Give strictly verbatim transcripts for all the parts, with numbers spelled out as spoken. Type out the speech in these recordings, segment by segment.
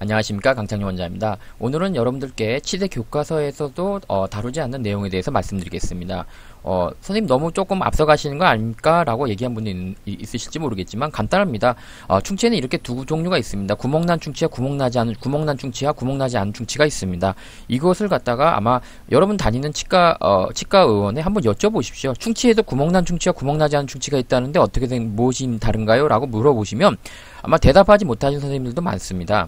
안녕하십니까, 강창용 원장입니다. 오늘은 여러분들께 치대 교과서에서도 어, 다루지 않는 내용에 대해서 말씀드리겠습니다. 어, 선생님 너무 조금 앞서가시는 거 아닙니까? 라고 얘기한 분이 있, 있으실지 모르겠지만 간단합니다. 어, 충치에는 이렇게 두 종류가 있습니다. 구멍난 충치와 구멍나지 않은 구멍난 충치와 구멍나지 않은 충치가 있습니다. 이것을 갖다가 아마 여러분 다니는 치과 어, 치과 의원에 한번 여쭤보십시오. 충치에도 구멍난 충치와 구멍나지 않은 충치가 있다는데 어떻게 된 무엇이 다른가요? 라고 물어보시면 아마 대답하지 못하신 선생님들도 많습니다.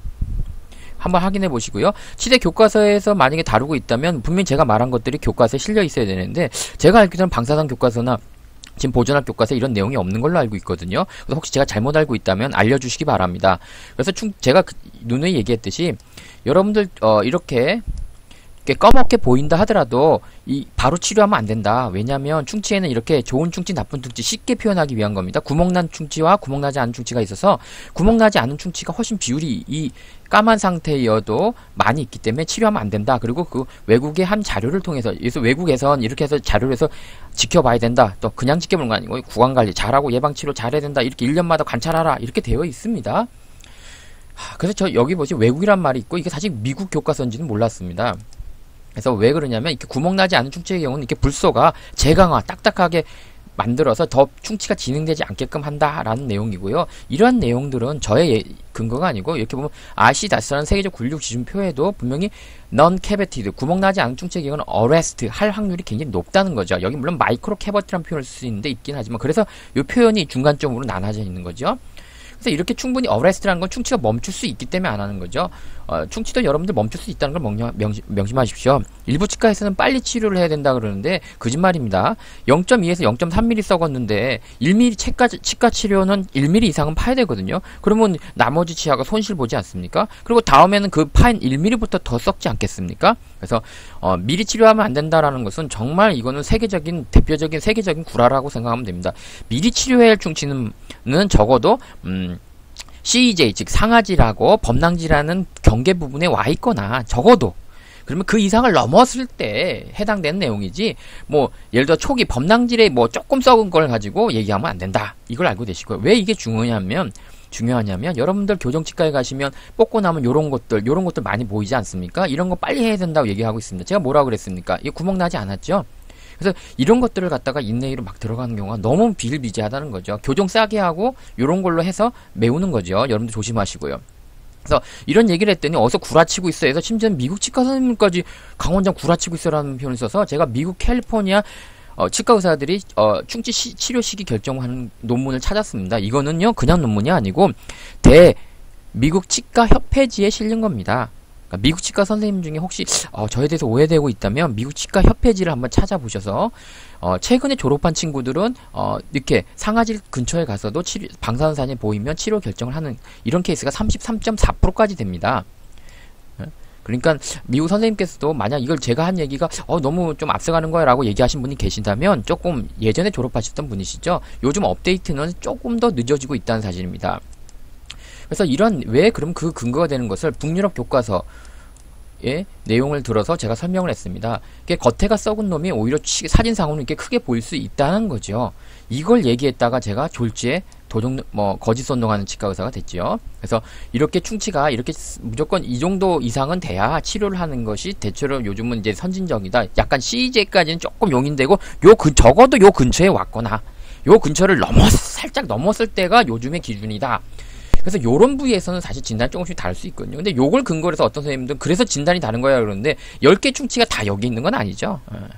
한번 확인해 보시고요. 치대 교과서에서 만약에 다루고 있다면 분명히 제가 말한 것들이 교과서에 실려 있어야 되는데 제가 알기로는 방사선 교과서나 지금 보존학 교과서에 이런 내용이 없는 걸로 알고 있거든요. 그래서 혹시 제가 잘못 알고 있다면 알려주시기 바랍니다. 그래서 충, 제가 그, 누누이 얘기했듯이 여러분들 어, 이렇게 검게 보인다 하더라도 이 바로 치료하면 안 된다. 왜냐하면 충치에는 이렇게 좋은 충치, 나쁜 충치 쉽게 표현하기 위한 겁니다. 구멍난 충치와 구멍나지 않은 충치가 있어서 구멍나지 않은 충치가 훨씬 비율이 이 까만 상태여도 많이 있기 때문에 치료하면 안 된다. 그리고 그 외국의 한 자료를 통해서 그래서 외국에선 이렇게 해서 자료를 해서 지켜봐야 된다. 또 그냥 지켜보는 거 아니고 구강관리 잘하고 예방치료 잘해야 된다. 이렇게 일 년마다 관찰하라. 이렇게 되어 있습니다. 하, 그래서 저 여기 보시 외국이란 말이 있고 이게 사실 미국 교과서인지는 몰랐습니다. 그래서 왜 그러냐면 이렇게 구멍나지 않은 충치의 경우는 이렇게 불소가 재강화 딱딱하게 만들어서 더 충치가 진행되지 않게끔 한다라는 내용이고요. 이러한 내용들은 저의 예, 근거가 아니고 이렇게 보면 아이씨다스라는 세계적 굴욕 지준표에도 분명히 non-cavited 구멍나지 않은 충치의 경우는 arrest 할 확률이 굉장히 높다는 거죠. 여기 물론 마이크로 캐버티라는 표현을 쓸 수 있는데 있긴 하지만 그래서 이 표현이 중간점으로 나눠져 있는 거죠. 그래서 이렇게 충분히 어레스트라는 건 충치가 멈출 수 있기 때문에 안 하는 거죠. 어, 충치도 여러분들 멈출 수 있다는 걸 명심, 명심, 명심하십시오. 일부 치과에서는 빨리 치료를 해야 된다 그러는데 거짓말입니다. 영 점 이에서 영 점 삼 밀리미터 썩었는데 일 밀리미터 치과, 치과 치료는 일 밀리미터 이상은 파야 되거든요. 그러면 나머지 치아가 손실 보지 않습니까? 그리고 다음에는 그 파인 일 밀리미터부터 더 썩지 않겠습니까? 그래서 어, 미리 치료하면 안 된다라는 것은 정말 이거는 세계적인 대표적인 세계적인 구라라고 생각하면 됩니다. 미리 치료해야 할 충치는 적어도 음, 씨이제이 즉 상아지라고 범랑지라는 경계 부분에 와 있거나 적어도 그러면 그 이상을 넘었을 때 해당되는 내용이지 뭐 예를 들어 초기 범랑질에 뭐 조금 썩은 걸 가지고 얘기하면 안 된다. 이걸 알고 계시고요. 왜 이게 중요하냐면 중요하냐면 여러분들 교정치과에 가시면 뽑고 나면 요런 것들 요런 것들 많이 보이지 않습니까? 이런 거 빨리 해야 된다고 얘기하고 있습니다. 제가 뭐라고 그랬습니까? 이게 구멍 나지 않았죠? 그래서 이런 것들을 갖다가 인내의로 막 들어가는 경우가 너무 비일비재하다는 거죠. 교정 싸게 하고 요런 걸로 해서 메우는 거죠. 여러분들 조심하시고요. 그래서 이런 얘기를 했더니 어서 구라치고 있어 해서 심지어 미국 치과 선생님까지 강원장 구라치고 있어라는 표현을 써서 제가 미국 캘리포니아 어, 치과 의사들이 어, 충치 시, 치료 시기 결정하는 논문을 찾았습니다. 이거는요 그냥 논문이 아니고 대 미국 치과 협회지에 실린 겁니다. 그러니까 미국 치과 선생님 중에 혹시 어, 저에 대해서 오해되고 있다면 미국 치과 협회지를 한번 찾아보셔서 어, 최근에 졸업한 친구들은 어, 이렇게 상아질 근처에 가서도 치료, 방사선 사진이 보이면 치료 결정을 하는 이런 케이스가 삼십삼 점 사 퍼센트까지 됩니다. 그러니까 미국 선생님께서도 만약 이걸 제가 한 얘기가 어 너무 좀 앞서가는 거야 라고 얘기하신 분이 계신다면 조금 예전에 졸업하셨던 분이시죠. 요즘 업데이트는 조금 더 늦어지고 있다는 사실입니다. 그래서 이런 왜 그럼 그 근거가 되는 것을 북유럽 교과서의 내용을 들어서 제가 설명을 했습니다. 이게 겉에가 썩은 놈이 오히려 사진상으로는 이렇게 크게 보일 수 있다는 거죠. 이걸 얘기했다가 제가 졸지에 도둑, 뭐, 거짓 선동하는 치과 의사가 됐지요. 그래서 이렇게 충치가 이렇게 무조건 이 정도 이상은 돼야 치료를 하는 것이 대체로 요즘은 이제 선진적이다. 약간 씨이제이까지는 조금 용인되고, 요 근, 적어도 요 근처에 왔거나, 요 근처를 넘었, 살짝 넘었을 때가 요즘의 기준이다. 그래서 요런 부위에서는 사실 진단이 조금씩 다를 수 있거든요. 근데 요걸 근거로 해서 어떤 선생님들은 그래서 진단이 다른 거야 그러는데, 열 개 충치가 다 여기 있는 건 아니죠.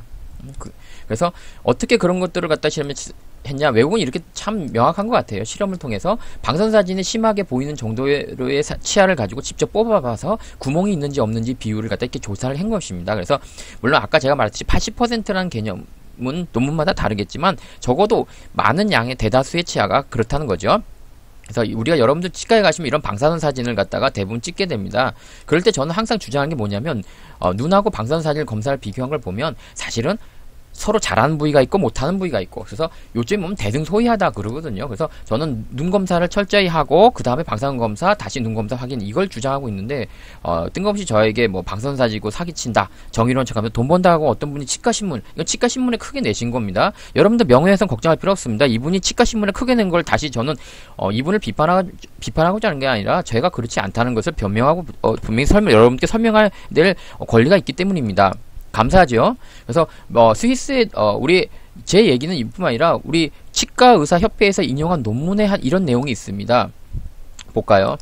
그래서 어떻게 그런 것들을 갖다 실험했냐, 외국은 이렇게 참 명확한 것 같아요. 실험을 통해서 방사선사진이 심하게 보이는 정도의 치아를 가지고 직접 뽑아봐서 구멍이 있는지 없는지 비율을 갖다 이렇게 조사를 한 것입니다. 그래서 물론 아까 제가 말했듯이 팔십 퍼센트라는 개념은 논문마다 다르겠지만 적어도 많은 양의 대다수의 치아가 그렇다는 거죠. 그래서 우리가 여러분들 치과에 가시면 이런 방사선 사진을 갖다가 대부분 찍게 됩니다. 그럴 때 저는 항상 주장하는 게 뭐냐면 어, 눈하고 방사선 사진을 검사를 비교한 걸 보면 사실은 서로 잘하는 부위가 있고 못하는 부위가 있고, 그래서 요즘 보면 대등소이하다 그러거든요. 그래서 저는 눈 검사를 철저히 하고 그 다음에 방사선 검사, 다시 눈 검사 확인, 이걸 주장하고 있는데 어, 뜬금없이 저에게 뭐 방사선 사지고 사기친다, 정의로운 척하면서 돈 번다고 어떤 분이 치과신문, 이건 치과신문에 크게 내신 겁니다. 여러분들 명예훼손 걱정할 필요 없습니다. 이분이 치과신문에 크게 낸 걸 다시 저는 어, 이분을 비판하, 비판하고자 하는 게 아니라 제가 그렇지 않다는 것을 변명하고 어, 분명히 설명, 여러분께 설명할 될 권리가 있기 때문입니다. 감사하죠. 그래서 뭐 스위스의 어 우리 제 얘기는 이뿐만 아니라 우리 치과 의사 협회에서 인용한 논문에 한 이런 내용이 있습니다. 볼까요?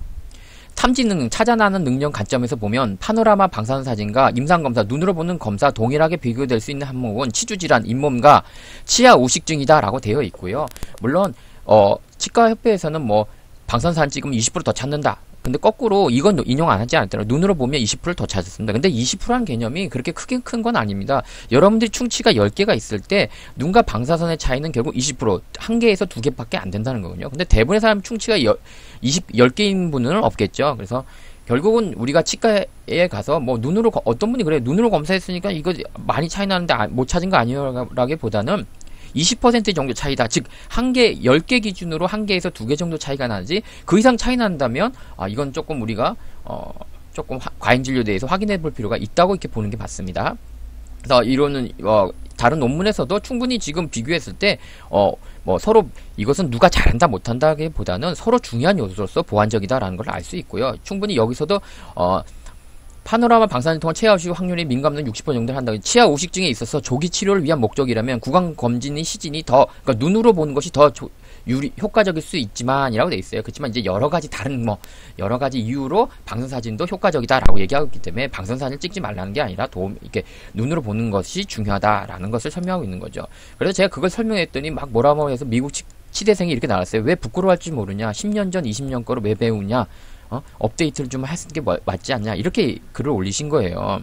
탐지 능력, 찾아나는 능력 관점에서 보면 파노라마 방사선 사진과 임상 검사, 눈으로 보는 검사 동일하게 비교될 수 있는 항목은 치주 질환, 잇몸과 치아 우식증이다라고 되어 있고요. 물론 어 치과 협회에서는 뭐 방사선 사진 찍으면 이십 퍼센트 더 찾는다. 근데 거꾸로 이건 인용 안 하지 않더라도 눈으로 보면 이십 퍼센트 더 찾았습니다. 근데 이십 퍼센트라는 개념이 그렇게 크게 큰 건 아닙니다. 여러분들이 충치가 열 개가 있을 때 눈과 방사선의 차이는 결국 이십 퍼센트, 한 개에서 두 개밖에 안 된다는 거군요. 근데 대부분의 사람 충치가 이십, 열 개인 분은 없겠죠. 그래서 결국은 우리가 치과에 가서 뭐 눈으로, 어떤 분이 그래요. 눈으로 검사했으니까 이거 많이 차이 나는데 못 찾은 거 아니라기보다는 이십 퍼센트 정도 차이다. 즉, 한 개, 열 개 기준으로 한 개에서 두 개 정도 차이가 나지, 그 이상 차이 난다면, 아, 이건 조금 우리가, 어, 조금 화, 과잉진료에 대해서 확인해 볼 필요가 있다고 이렇게 보는 게 맞습니다. 그래서 이론은, 어, 다른 논문에서도 충분히 지금 비교했을 때, 어, 뭐 서로 이것은 누가 잘한다 못한다기보다는 서로 중요한 요소로서 보완적이다라는 걸 알 수 있고요. 충분히 여기서도, 어, 파노라마 방사선을 통한 치아 우식 확률이 민감도는 육십 퍼센트 정도를 한다. 치아 우식증에 있어서 조기 치료를 위한 목적이라면 구강 검진이 시진이 더, 그러니까 눈으로 보는 것이 더 조, 유리, 효과적일 수 있지만이라고 돼 있어요. 그렇지만 이제 여러 가지 다른 뭐 여러 가지 이유로 방사선 사진도 효과적이다라고 얘기하고 있기 때문에 방사선 사진을 찍지 말라는 게 아니라 도움, 이렇게 눈으로 보는 것이 중요하다라는 것을 설명하고 있는 거죠. 그래서 제가 그걸 설명했더니 막 뭐라고 해서 미국 치, 치대생이 이렇게 나왔어요. 왜 부끄러워할지 모르냐? 십 년 전, 이십 년 거로 왜 배우냐? 어? 업데이트를 좀 하는 게 뭐, 맞지 않냐? 이렇게 글을 올리신 거예요.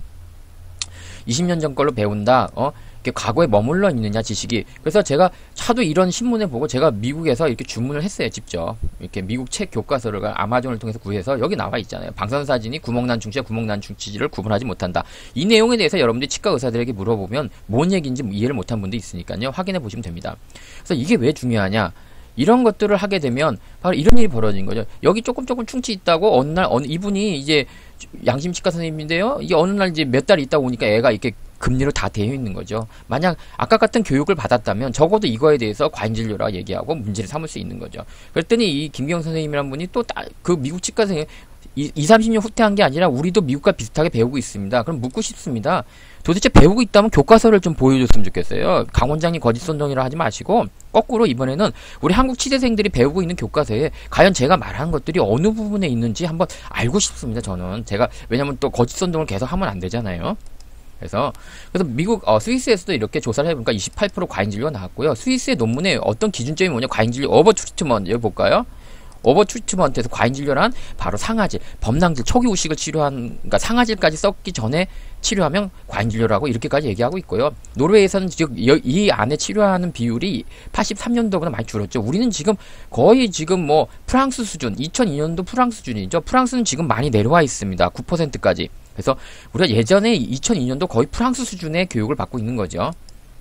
이십 년 전 걸로 배운다, 어? 이렇게 과거에 머물러 있느냐, 지식이. 그래서 제가 차도 이런 신문을 보고 제가 미국에서 이렇게 주문을 했어요, 직접. 이렇게 미국 책 교과서를 아마존을 통해서 구해서 여기 나와 있잖아요. 방사선 사진이 구멍난 충치와 구멍난 충치를 구분하지 못한다. 이 내용에 대해서 여러분들이 치과 의사들에게 물어보면 뭔 얘기인지 이해를 못한 분도 있으니까요. 확인해 보시면 됩니다. 그래서 이게 왜 중요하냐? 이런 것들을 하게 되면 바로 이런 일이 벌어진 거죠. 여기 조금 조금 충치 있다고 어느 날 어느 이분이 이제 양심치과 선생님인데요. 이게 어느 날 이제 몇 달 있다 오니까 애가 이렇게 금리로 다 되어 있는 거죠. 만약 아까 같은 교육을 받았다면 적어도 이거에 대해서 과잉진료라 얘기하고 문제를 삼을 수 있는 거죠. 그랬더니 이 김기영 선생님이란 분이 또 그 미국 치과 선생님 이십, 삼십 년 후퇴한 게 아니라 우리도 미국과 비슷하게 배우고 있습니다. 그럼 묻고 싶습니다. 도대체 배우고 있다면 교과서를 좀 보여줬으면 좋겠어요. 강 원장님 거짓 선동이라 하지 마시고 거꾸로 이번에는 우리 한국 치대생들이 배우고 있는 교과서에 과연 제가 말하는 것들이 어느 부분에 있는지 한번 알고 싶습니다. 저는 제가 왜냐면 또 거짓 선동을 계속 하면 안 되잖아요. 그래서 그래서 미국 어, 스위스에서도 이렇게 조사를 해보니까 이십팔 퍼센트 과잉진료가 나왔고요. 스위스의 논문에 어떤 기준점이 뭐냐, 과잉진료 오버 트리트먼트 여기 볼까요? 오버 트리트먼트에서 과잉진료란 바로 상아질, 범낭질, 초기 우식을 치료한, 그러니까 상아질까지 썩기 전에 치료하면 과잉진료라고 이렇게까지 얘기하고 있고요. 노르웨이에서는 지금 이 안에 치료하는 비율이 팔십삼 년도보다 많이 줄었죠. 우리는 지금 거의 지금 뭐 프랑스 수준, 이천이 년도 프랑스 수준이죠. 프랑스는 지금 많이 내려와 있습니다. 구 퍼센트까지. 그래서 우리가 예전에 이천이 년도 거의 프랑스 수준의 교육을 받고 있는 거죠.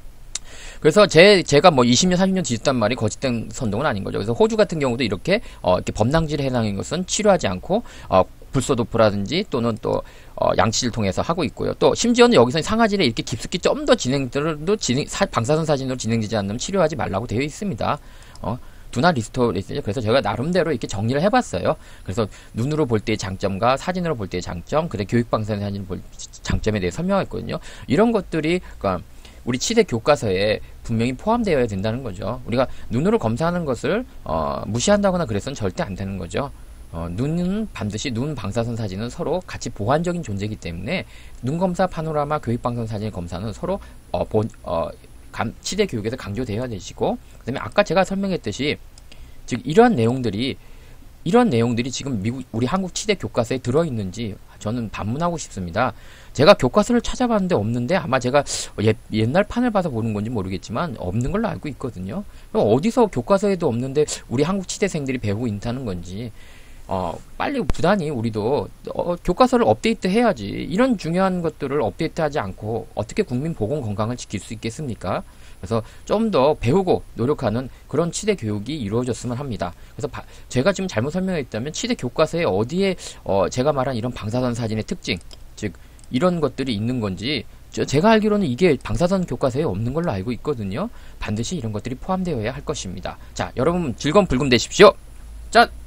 그래서 제, 제가 뭐 이십 년, 삼십 년 뒤졌단 말이 거짓된 선동은 아닌 거죠. 그래서 호주 같은 경우도 이렇게, 어, 이렇게 범낭질에 해당하는 것은 치료하지 않고, 어, 불소도프라든지 또는 또, 어, 양치를 통해서 하고 있고요. 또, 심지어는 여기서 상아질에 이렇게 깊숙이 좀 더 진행들도 진행, 사, 방사선 사진으로 진행되지 않으면 치료하지 말라고 되어 있습니다. 어, 두나 리스토 리스죠. 그래서 제가 나름대로 이렇게 정리를 해봤어요. 그래서 눈으로 볼 때의 장점과 사진으로 볼 때의 장점, 그다음 교육방사선 사진을 볼 장점에 대해 설명했거든요. 이런 것들이, 그러니까, 우리 치대 교과서에 분명히 포함되어야 된다는 거죠. 우리가 눈으로 검사하는 것을 어, 무시한다거나 그래서는 절대 안 되는 거죠. 어, 눈은 반드시 눈 방사선 사진은 서로 같이 보완적인 존재이기 때문에 눈 검사, 파노라마, 교육 방사선 사진 검사는 서로 어, 본, 어, 감, 치대 교육에서 강조되어야 되시고, 그다음에 아까 제가 설명했듯이 즉 이러한 내용들이 이런 내용들이 지금 미국 우리 한국 치대 교과서에 들어 있는지 저는 반문하고 싶습니다. 제가 교과서를 찾아봤는데 없는데 아마 제가 옛, 옛날 판을 봐서 보는 건지 모르겠지만 없는 걸로 알고 있거든요. 어디서 교과서에도 없는데 우리 한국 치대생들이 배우고 있다는 건지 어, 빨리 부단히 우리도 어, 교과서를 업데이트 해야지. 이런 중요한 것들을 업데이트하지 않고 어떻게 국민 보건 건강을 지킬 수 있겠습니까? 그래서 좀 더 배우고 노력하는 그런 치대 교육이 이루어졌으면 합니다. 그래서 바, 제가 지금 잘못 설명했다면 치대 교과서에 어디에 어, 제가 말한 이런 방사선 사진의 특징, 즉 이런 것들이 있는 건지 저, 제가 알기로는 이게 방사선 교과서에 없는 걸로 알고 있거든요. 반드시 이런 것들이 포함되어야 할 것입니다. 자, 여러분 즐거운 불금 되십시오. 짠!